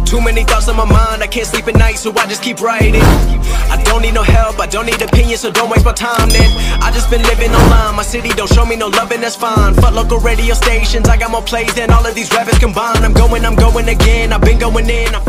Too many thoughts on my mind, I can't sleep at night, so I just keep writing. I don't need no help, I don't need opinions, so don't waste my time then. I just been living online, my city don't show me no love and that's fine. Fuck local radio stations, I got more plays than all of these rappers combined. I'm going again, I've been going in,